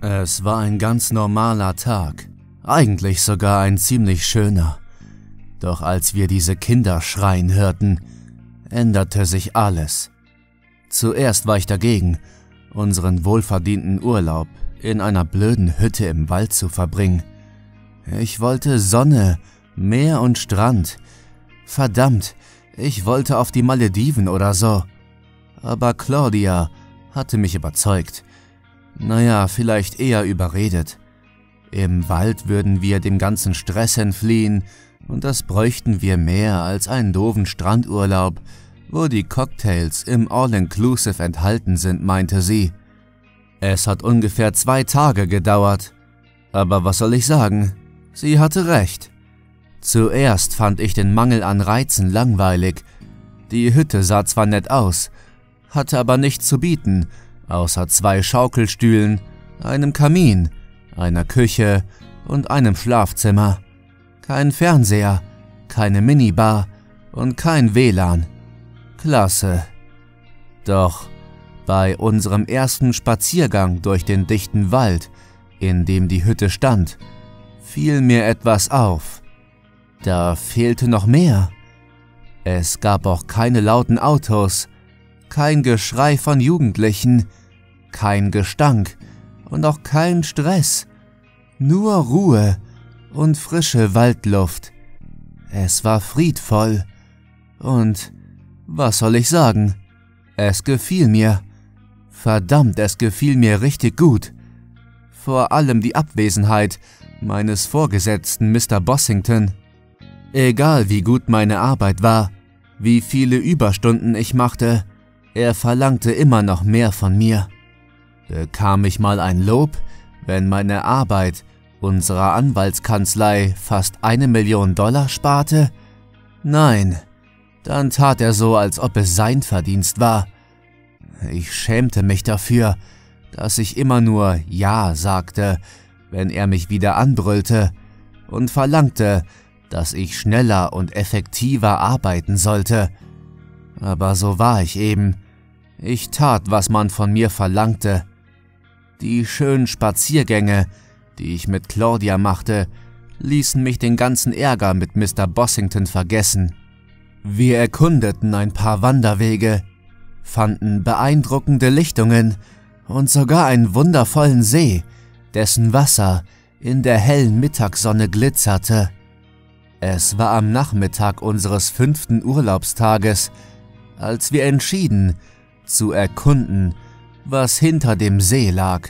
Es war ein ganz normaler Tag, eigentlich sogar ein ziemlich schöner. Doch als wir diese Kinder schreien hörten, änderte sich alles. Zuerst war ich dagegen, unseren wohlverdienten Urlaub in einer blöden Hütte im Wald zu verbringen. Ich wollte Sonne, Meer und Strand. Verdammt, ich wollte auf die Malediven oder so. Aber Claudia hatte mich überzeugt. Naja, vielleicht eher überredet. Im Wald würden wir dem ganzen Stress entfliehen und das bräuchten wir mehr als einen doofen Strandurlaub, wo die Cocktails im All-Inclusive enthalten sind, meinte sie. Es hat ungefähr 2 Tage gedauert. Aber was soll ich sagen? Sie hatte recht. Zuerst fand ich den Mangel an Reizen langweilig. Die Hütte sah zwar nett aus, hatte aber nichts zu bieten, außer 2 Schaukelstühlen, einem Kamin, einer Küche und einem Schlafzimmer. Kein Fernseher, keine Minibar und kein WLAN. Klasse. Doch bei unserem ersten Spaziergang durch den dichten Wald, in dem die Hütte stand, fiel mir etwas auf. Da fehlte noch mehr. Es gab auch keine lauten Autos, kein Geschrei von Jugendlichen, kein Gestank und auch kein Stress. Nur Ruhe und frische Waldluft. Es war friedvoll. Und was soll ich sagen? Es gefiel mir. Verdammt, es gefiel mir richtig gut. Vor allem die Abwesenheit meines Vorgesetzten Mr. Bossington. Egal wie gut meine Arbeit war, wie viele Überstunden ich machte, er verlangte immer noch mehr von mir. Bekam ich mal ein Lob, wenn meine Arbeit unserer Anwaltskanzlei fast $1 Million sparte? Nein, dann tat er so, als ob es sein Verdienst war. Ich schämte mich dafür, dass ich immer nur Ja sagte, wenn er mich wieder anbrüllte und verlangte, dass ich schneller und effektiver arbeiten sollte. Aber so war ich eben. Ich tat, was man von mir verlangte. Die schönen Spaziergänge, die ich mit Claudia machte, ließen mich den ganzen Ärger mit Mr. Bossington vergessen. Wir erkundeten ein paar Wanderwege, fanden beeindruckende Lichtungen und sogar einen wundervollen See, dessen Wasser in der hellen Mittagssonne glitzerte. Es war am Nachmittag unseres 5. Urlaubstages, als wir entschieden, zu erkunden, was hinter dem See lag.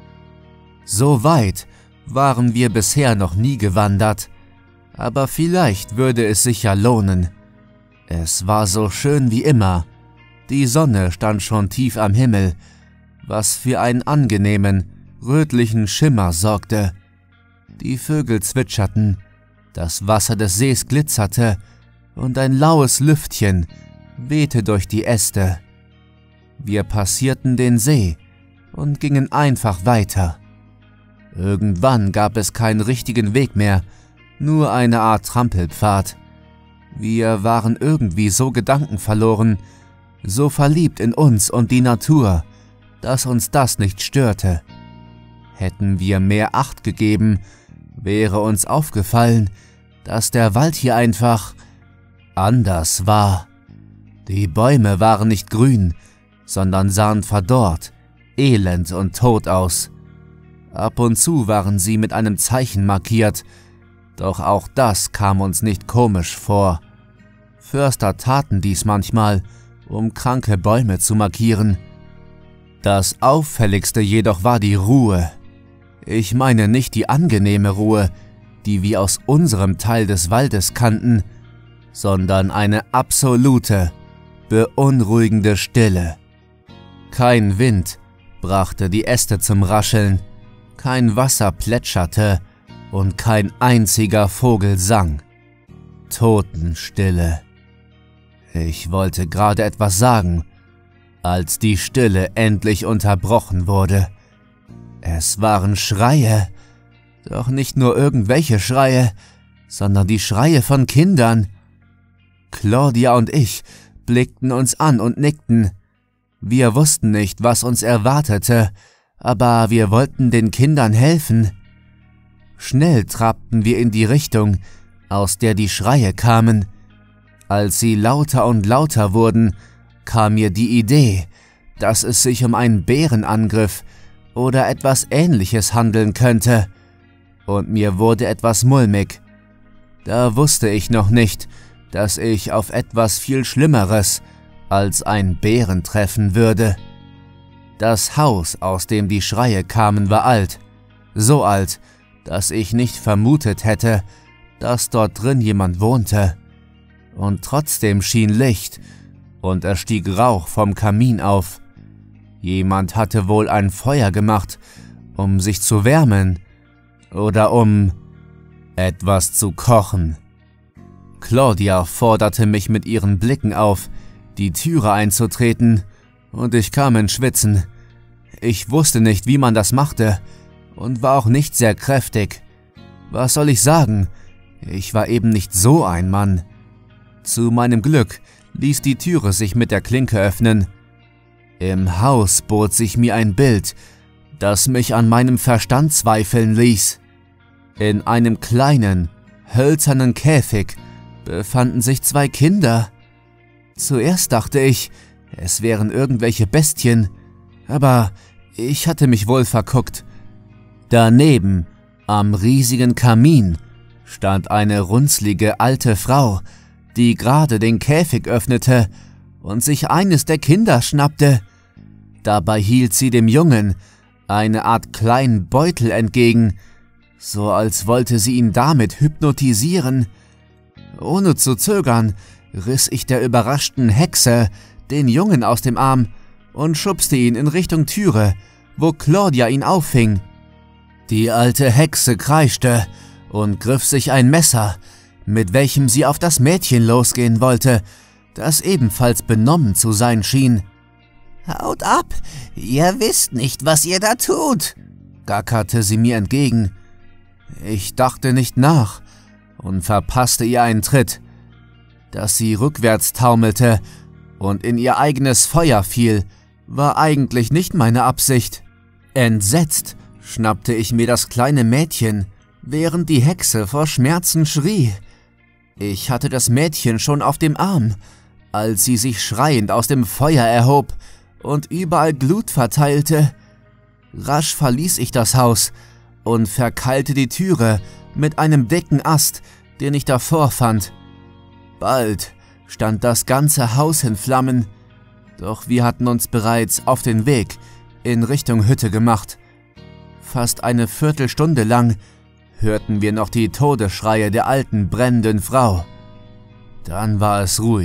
So weit waren wir bisher noch nie gewandert, aber vielleicht würde es sich ja lohnen. Es war so schön wie immer. Die Sonne stand schon tief am Himmel, was für einen angenehmen, rötlichen Schimmer sorgte. Die Vögel zwitscherten, das Wasser des Sees glitzerte und ein laues Lüftchen wehte durch die Äste. Wir passierten den See und gingen einfach weiter. Irgendwann gab es keinen richtigen Weg mehr, nur eine Art Trampelpfad. Wir waren irgendwie so gedankenverloren, so verliebt in uns und die Natur, dass uns das nicht störte. Hätten wir mehr Acht gegeben, wäre uns aufgefallen, dass der Wald hier einfach anders war. Die Bäume waren nicht grün, sondern sahen verdorrt, elend und tot aus. Ab und zu waren sie mit einem Zeichen markiert, doch auch das kam uns nicht komisch vor. Förster taten dies manchmal, um kranke Bäume zu markieren. Das Auffälligste jedoch war die Ruhe. Ich meine nicht die angenehme Ruhe, die wir aus unserem Teil des Waldes kannten, sondern eine absolute, beunruhigende Stille. Kein Wind brachte die Äste zum Rascheln, kein Wasser plätscherte und kein einziger Vogel sang. Totenstille. Ich wollte gerade etwas sagen, als die Stille endlich unterbrochen wurde. Es waren Schreie, doch nicht nur irgendwelche Schreie, sondern die Schreie von Kindern. Claudia und ich blickten uns an und nickten. Wir wussten nicht, was uns erwartete, aber wir wollten den Kindern helfen. Schnell trabten wir in die Richtung, aus der die Schreie kamen. Als sie lauter und lauter wurden, kam mir die Idee, dass es sich um einen Bärenangriff oder etwas Ähnliches handeln könnte. Und mir wurde etwas mulmig. Da wusste ich noch nicht, dass ich auf etwas viel Schlimmeres als ein Bären treffen würde. Das Haus, aus dem die Schreie kamen, war alt. So alt, dass ich nicht vermutet hätte, dass dort drin jemand wohnte. Und trotzdem schien Licht und es stieg Rauch vom Kamin auf. Jemand hatte wohl ein Feuer gemacht, um sich zu wärmen oder um etwas zu kochen. Claudia forderte mich mit ihren Blicken auf, die Türe einzutreten, und ich kam ins Schwitzen. Ich wusste nicht, wie man das machte und war auch nicht sehr kräftig. Was soll ich sagen? Ich war eben nicht so ein Mann. Zu meinem Glück ließ die Türe sich mit der Klinke öffnen. Im Haus bot sich mir ein Bild, das mich an meinem Verstand zweifeln ließ. In einem kleinen, hölzernen Käfig befanden sich 2 Kinder. Zuerst dachte ich, es wären irgendwelche Bestien, aber ich hatte mich wohl verguckt. Daneben, am riesigen Kamin, stand eine runzlige alte Frau, die gerade den Käfig öffnete und sich eines der Kinder schnappte. Dabei hielt sie dem Jungen eine Art kleinen Beutel entgegen, so als wollte sie ihn damit hypnotisieren. Ohne zu zögern riss ich der überraschten Hexe den Jungen aus dem Arm und schubste ihn in Richtung Türe, wo Claudia ihn auffing. Die alte Hexe kreischte und griff sich ein Messer, mit welchem sie auf das Mädchen losgehen wollte, das ebenfalls benommen zu sein schien. »Haut ab, ihr wisst nicht, was ihr da tut«, gackerte sie mir entgegen. Ich dachte nicht nach und verpasste ihr einen Tritt. Dass sie rückwärts taumelte und in ihr eigenes Feuer fiel, war eigentlich nicht meine Absicht. Entsetzt schnappte ich mir das kleine Mädchen, während die Hexe vor Schmerzen schrie. Ich hatte das Mädchen schon auf dem Arm, als sie sich schreiend aus dem Feuer erhob und überall Glut verteilte. Rasch verließ ich das Haus und verkeilte die Türe mit einem dicken Ast, den ich davor fand. Bald stand das ganze Haus in Flammen, doch wir hatten uns bereits auf den Weg in Richtung Hütte gemacht. Fast eine Viertelstunde lang hörten wir noch die Todesschreie der alten brennenden Frau. Dann war es ruhig.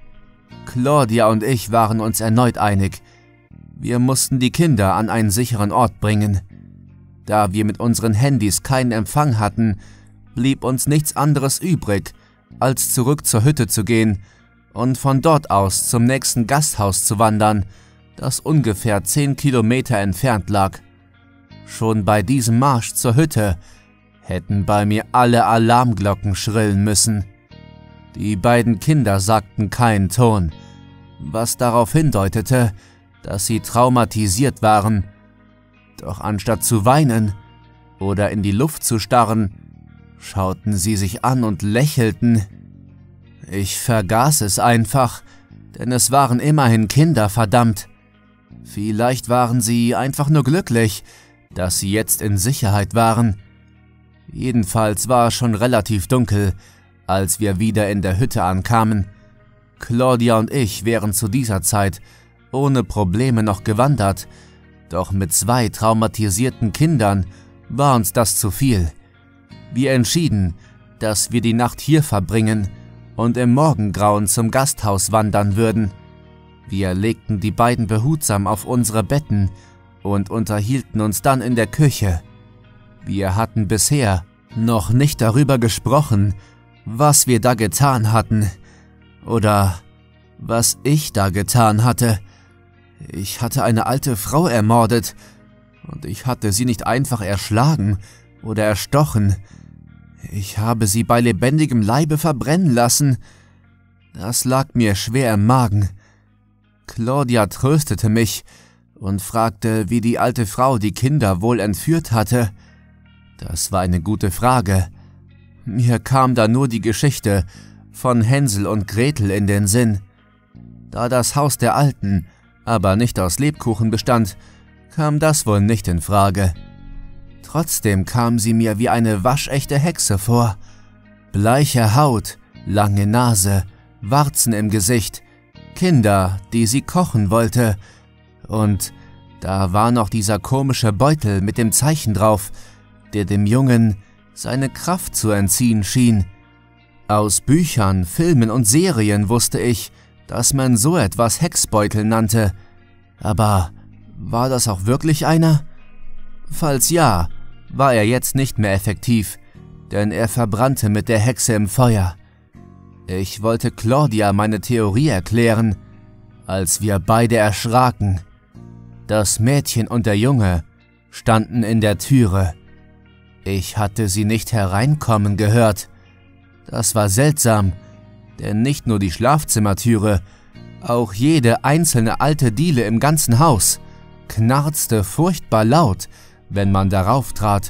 Claudia und ich waren uns erneut einig. Wir mussten die Kinder an einen sicheren Ort bringen. Da wir mit unseren Handys keinen Empfang hatten, blieb uns nichts anderes übrig, als zurück zur Hütte zu gehen und von dort aus zum nächsten Gasthaus zu wandern, das ungefähr 10 Kilometer entfernt lag. Schon bei diesem Marsch zur Hütte hätten bei mir alle Alarmglocken schrillen müssen. Die beiden Kinder sagten keinen Ton, was darauf hindeutete, dass sie traumatisiert waren. Doch anstatt zu weinen oder in die Luft zu starren, schauten sie sich an und lächelten. Ich vergaß es einfach, denn es waren immerhin Kinder, verdammt. Vielleicht waren sie einfach nur glücklich, dass sie jetzt in Sicherheit waren. Jedenfalls war es schon relativ dunkel, als wir wieder in der Hütte ankamen. Claudia und ich wären zu dieser Zeit ohne Probleme noch gewandert, doch mit 2 traumatisierten Kindern war uns das zu viel. Wir entschieden, dass wir die Nacht hier verbringen und im Morgengrauen zum Gasthaus wandern würden. Wir legten die beiden behutsam auf unsere Betten und unterhielten uns dann in der Küche. Wir hatten bisher noch nicht darüber gesprochen, was wir da getan hatten oder was ich da getan hatte. Ich hatte eine alte Frau ermordet und ich hatte sie nicht einfach erschlagen oder erstochen. Ich habe sie bei lebendigem Leibe verbrennen lassen. Das lag mir schwer im Magen. Claudia tröstete mich und fragte, wie die alte Frau die Kinder wohl entführt hatte. Das war eine gute Frage. Mir kam da nur die Geschichte von Hänsel und Gretel in den Sinn. Da das Haus der Alten aber nicht aus Lebkuchen bestand, kam das wohl nicht in Frage. Trotzdem kam sie mir wie eine waschechte Hexe vor. Bleiche Haut, lange Nase, Warzen im Gesicht, Kinder, die sie kochen wollte. Und da war noch dieser komische Beutel mit dem Zeichen drauf, der dem Jungen seine Kraft zu entziehen schien. Aus Büchern, Filmen und Serien wusste ich, dass man so etwas Hexbeutel nannte. Aber war das auch wirklich einer? Falls ja, war er jetzt nicht mehr effektiv, denn er verbrannte mit der Hexe im Feuer. Ich wollte Claudia meine Theorie erklären, als wir beide erschraken. Das Mädchen und der Junge standen in der Türe. Ich hatte sie nicht hereinkommen gehört. Das war seltsam, denn nicht nur die Schlafzimmertüre, auch jede einzelne alte Diele im ganzen Haus knarzte furchtbar laut, wenn man darauf trat.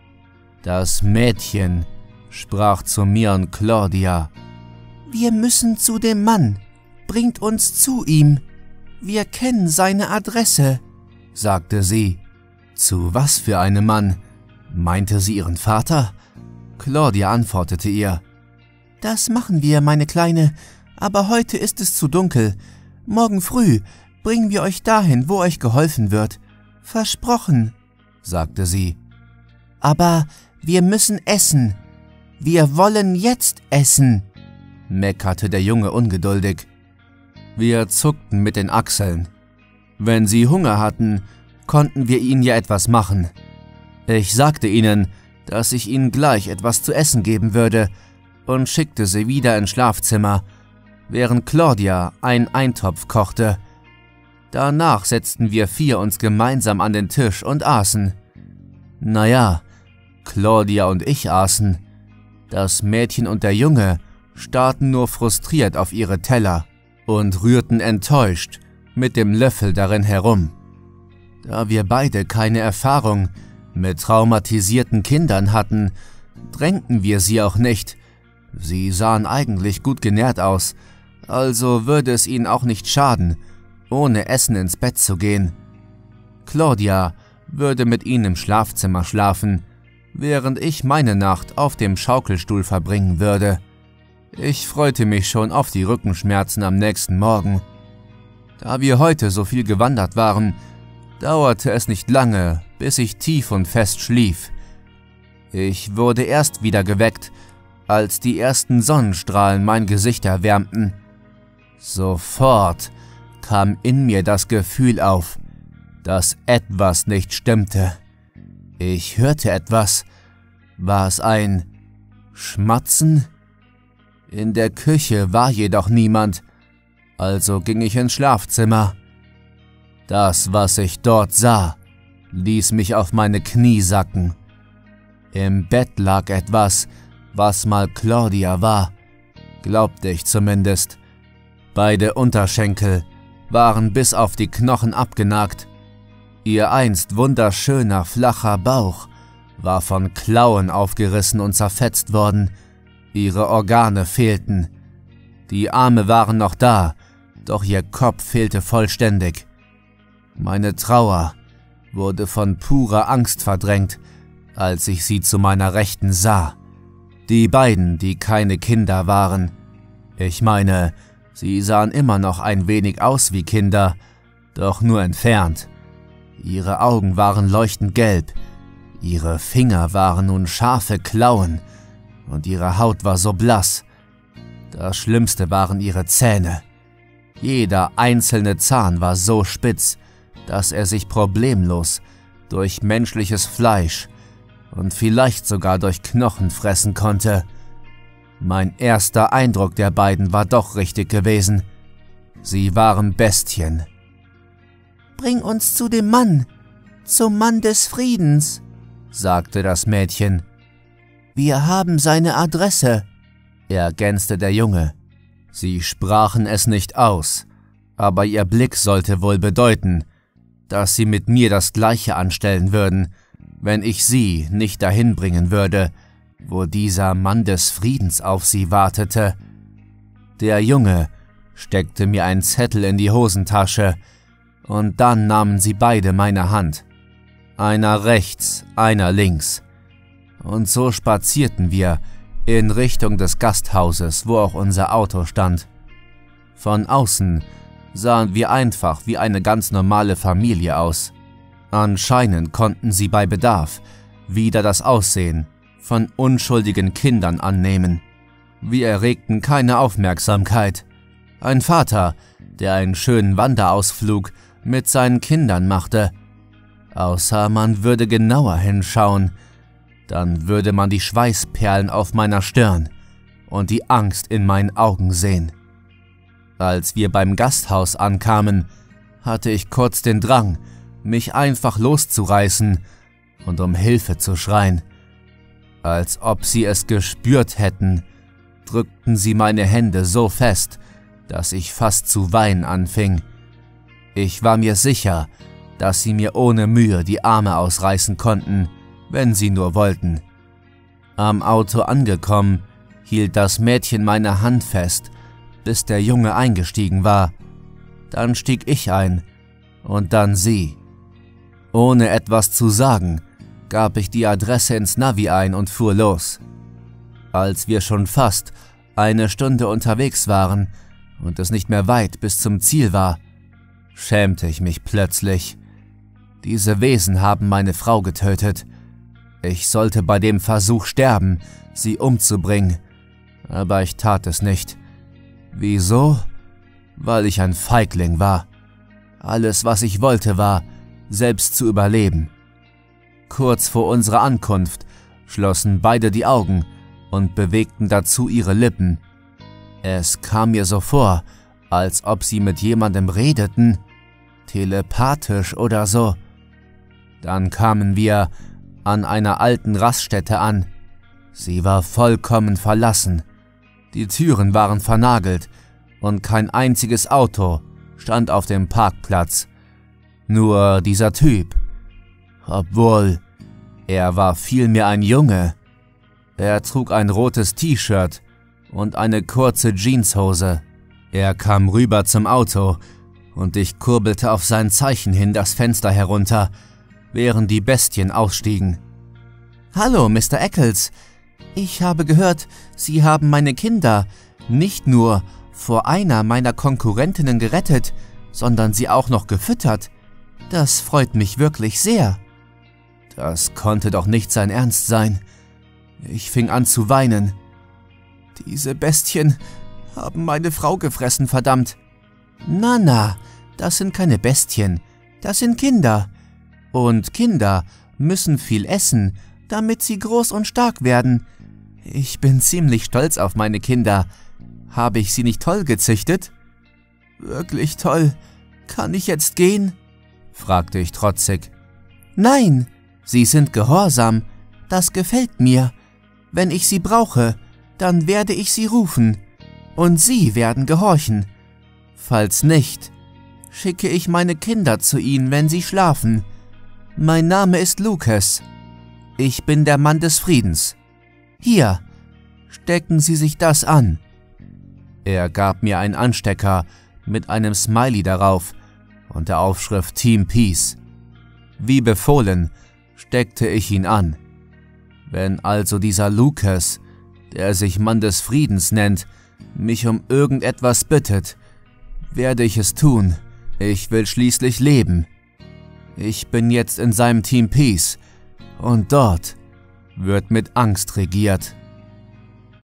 Das Mädchen sprach zu mir und Claudia. »Wir müssen zu dem Mann. Bringt uns zu ihm. Wir kennen seine Adresse«, sagte sie. Zu was für einem Mann? Meinte sie ihren Vater? Claudia antwortete ihr. »Das machen wir, meine Kleine, aber heute ist es zu dunkel. Morgen früh bringen wir euch dahin, wo euch geholfen wird. Versprochen«, sagte sie. »Aber wir müssen essen. Wir wollen jetzt essen«, meckerte der Junge ungeduldig. Wir zuckten mit den Achseln. Wenn sie Hunger hatten, konnten wir ihnen ja etwas machen. Ich sagte ihnen, dass ich ihnen gleich etwas zu essen geben würde und schickte sie wieder ins Schlafzimmer, während Claudia einen Eintopf kochte. Danach setzten wir 4 uns gemeinsam an den Tisch und aßen. Naja, Claudia und ich aßen. Das Mädchen und der Junge starrten nur frustriert auf ihre Teller und rührten enttäuscht mit dem Löffel darin herum. Da wir beide keine Erfahrung mit traumatisierten Kindern hatten, drängten wir sie auch nicht. Sie sahen eigentlich gut genährt aus, also würde es ihnen auch nicht schaden, ohne Essen ins Bett zu gehen. Claudia würde mit ihnen im Schlafzimmer schlafen, während ich meine Nacht auf dem Schaukelstuhl verbringen würde. Ich freute mich schon auf die Rückenschmerzen am nächsten Morgen. Da wir heute so viel gewandert waren, dauerte es nicht lange, bis ich tief und fest schlief. Ich wurde erst wieder geweckt, als die ersten Sonnenstrahlen mein Gesicht erwärmten. Sofort kam in mir das Gefühl auf, dass etwas nicht stimmte. Ich hörte etwas. War es ein Schmatzen? In der Küche war jedoch niemand, also ging ich ins Schlafzimmer. Das, was ich dort sah, ließ mich auf meine Knie sacken. Im Bett lag etwas, was mal Claudia war, glaubte ich zumindest. Beide Unterschenkel waren bis auf die Knochen abgenagt. Ihr einst wunderschöner, flacher Bauch war von Klauen aufgerissen und zerfetzt worden. Ihre Organe fehlten. Die Arme waren noch da, doch ihr Kopf fehlte vollständig. Meine Trauer wurde von purer Angst verdrängt, als ich sie zu meiner Rechten sah. Die beiden, die keine Kinder waren. Ich meine, sie sahen immer noch ein wenig aus wie Kinder, doch nur entfernt. Ihre Augen waren leuchtend gelb, ihre Finger waren nun scharfe Klauen und ihre Haut war so blass. Das Schlimmste waren ihre Zähne. Jeder einzelne Zahn war so spitz, dass er sich problemlos durch menschliches Fleisch und vielleicht sogar durch Knochen fressen konnte. Mein erster Eindruck der beiden war doch richtig gewesen. Sie waren Bestien. »Bring uns zu dem Mann, zum Mann des Friedens«, sagte das Mädchen. »Wir haben seine Adresse«, ergänzte der Junge. Sie sprachen es nicht aus, aber ihr Blick sollte wohl bedeuten, dass sie mit mir das Gleiche anstellen würden, wenn ich sie nicht dahin bringen würde, wo dieser Mann des Friedens auf sie wartete. Der Junge steckte mir einen Zettel in die Hosentasche, und dann nahmen sie beide meine Hand. Einer rechts, einer links. Und so spazierten wir in Richtung des Gasthauses, wo auch unser Auto stand. Von außen sahen wir einfach wie eine ganz normale Familie aus. Anscheinend konnten sie bei Bedarf wieder das Aussehen von unschuldigen Kindern annehmen. Wir erregten keine Aufmerksamkeit. Ein Vater, der einen schönen Wanderausflug mit seinen Kindern machte. Außer man würde genauer hinschauen, dann würde man die Schweißperlen auf meiner Stirn und die Angst in meinen Augen sehen. Als wir beim Gasthaus ankamen, hatte ich kurz den Drang, mich einfach loszureißen und um Hilfe zu schreien. Als ob sie es gespürt hätten, drückten sie meine Hände so fest, dass ich fast zu weinen anfing. Ich war mir sicher, dass sie mir ohne Mühe die Arme ausreißen konnten, wenn sie nur wollten. Am Auto angekommen, hielt das Mädchen meine Hand fest, bis der Junge eingestiegen war. Dann stieg ich ein und dann sie. Ohne etwas zu sagen, gab ich die Adresse ins Navi ein und fuhr los. Als wir schon fast eine Stunde unterwegs waren und es nicht mehr weit bis zum Ziel war, schämte ich mich plötzlich. Diese Wesen haben meine Frau getötet. Ich sollte bei dem Versuch sterben, sie umzubringen, aber ich tat es nicht. Wieso? Weil ich ein Feigling war. Alles, was ich wollte, war, selbst zu überleben. Kurz vor unserer Ankunft schlossen beide die Augen und bewegten dazu ihre Lippen. Es kam mir so vor, als ob sie mit jemandem redeten, telepathisch oder so. Dann kamen wir an einer alten Raststätte an. Sie war vollkommen verlassen. Die Türen waren vernagelt und kein einziges Auto stand auf dem Parkplatz. Nur dieser Typ. Obwohl, er war vielmehr ein Junge. Er trug ein rotes T-Shirt und eine kurze Jeanshose. Er kam rüber zum Auto und ich kurbelte auf sein Zeichen hin das Fenster herunter, während die Bestien ausstiegen. »Hallo, Mr. Eccles. Ich habe gehört, Sie haben meine Kinder nicht nur vor einer meiner Konkurrentinnen gerettet, sondern sie auch noch gefüttert. Das freut mich wirklich sehr.« Das konnte doch nicht sein Ernst sein. Ich fing an zu weinen. »Diese Bestien haben meine Frau gefressen, verdammt.« »Na, das sind keine Bestien, das sind Kinder. Und Kinder müssen viel essen, damit sie groß und stark werden. Ich bin ziemlich stolz auf meine Kinder. Habe ich sie nicht toll gezüchtet?« »Wirklich toll. Kann ich jetzt gehen?« fragte ich trotzig. »Nein, sie sind gehorsam. Das gefällt mir. Wenn ich sie brauche, dann werde ich sie rufen. Und sie werden gehorchen. Falls nicht, schicke ich meine Kinder zu ihnen, wenn sie schlafen. Mein Name ist Lucas. Ich bin der Mann des Friedens. Hier, stecken Sie sich das an.« Er gab mir einen Anstecker mit einem Smiley darauf und der Aufschrift Team Peace. Wie befohlen, steckte ich ihn an. Wenn also dieser Lucas, der sich Mann des Friedens nennt, mich um irgendetwas bittet, werde ich es tun. Ich will schließlich leben. Ich bin jetzt in seinem Team Peace und dort wird mit Angst regiert.